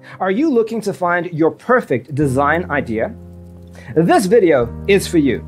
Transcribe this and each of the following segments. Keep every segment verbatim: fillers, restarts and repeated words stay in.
Are you looking to find your perfect design idea? This video is for you.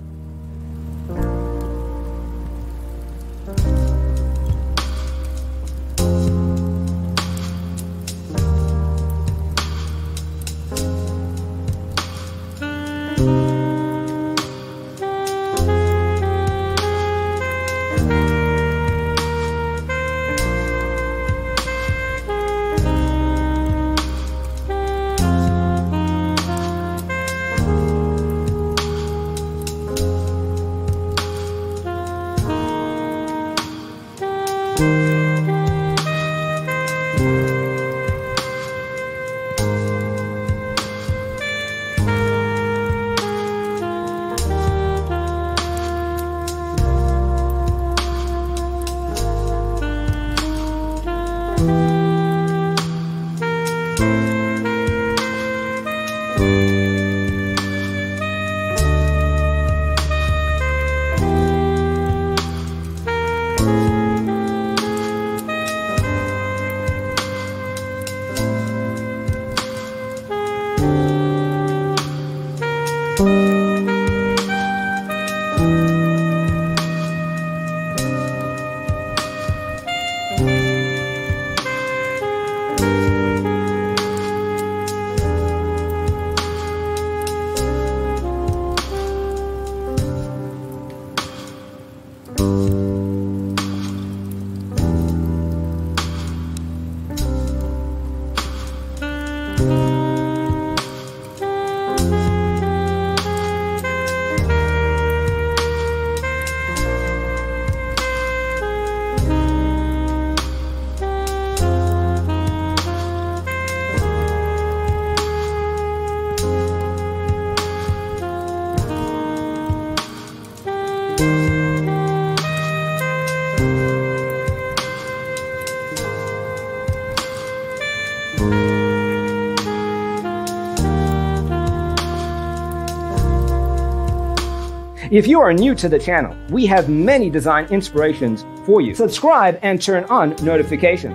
If you are new to the channel, we have many design inspirations for you. Subscribe and turn on notifications.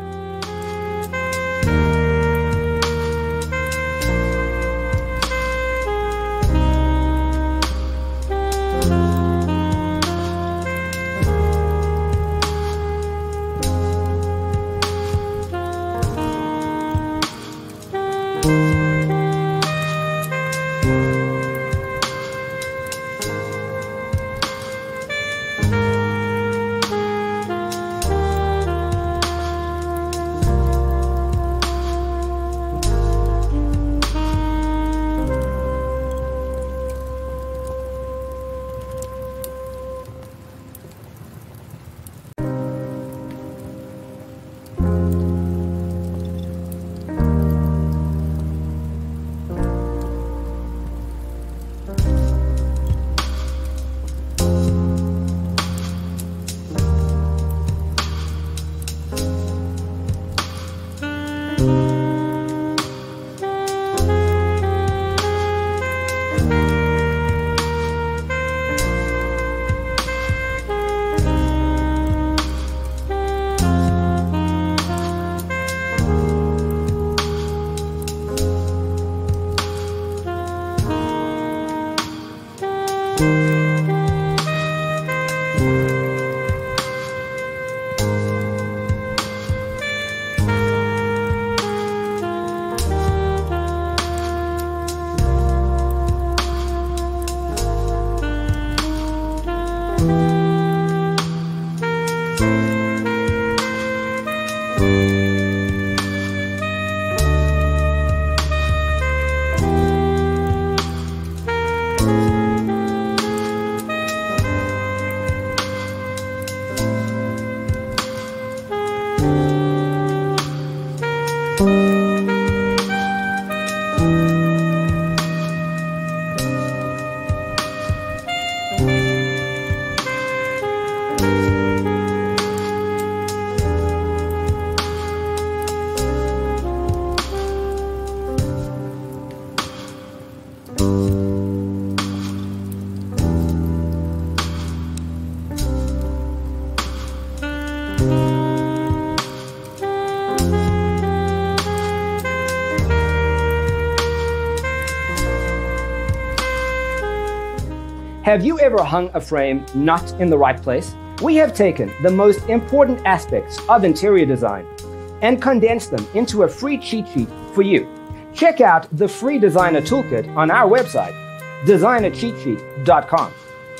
Have you ever hung a frame not in the right place? We have taken the most important aspects of interior design and condensed them into a free cheat sheet for you. Check out the free designer toolkit on our website, designer cheat sheet dot com.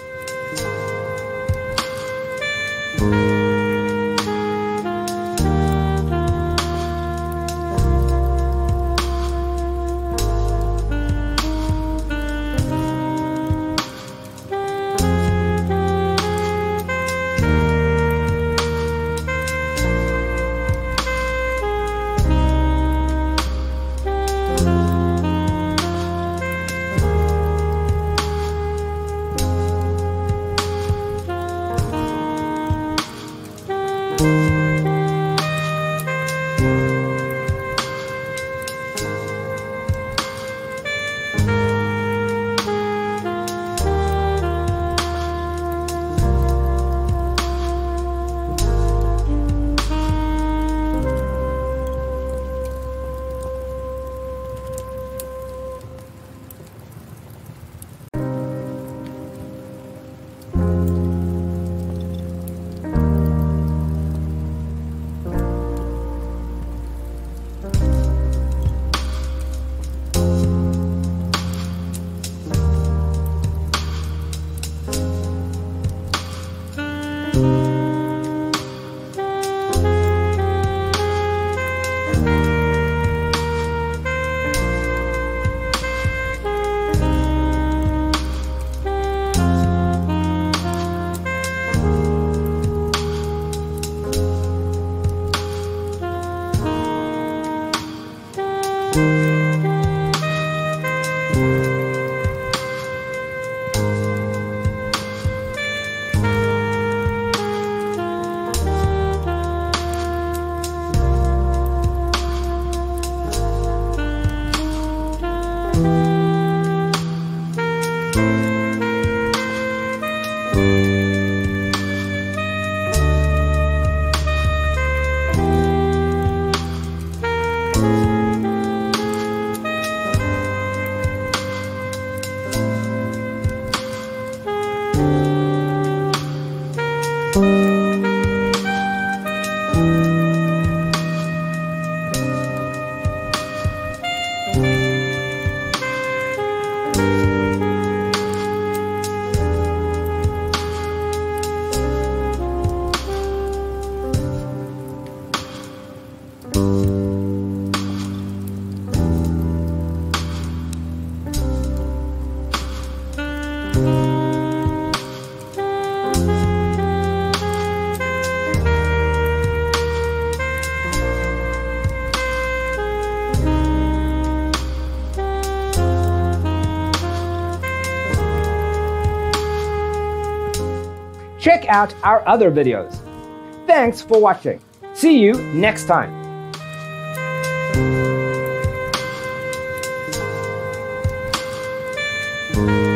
Check out our other videos. Thanks for watching. See you next time. Thank you.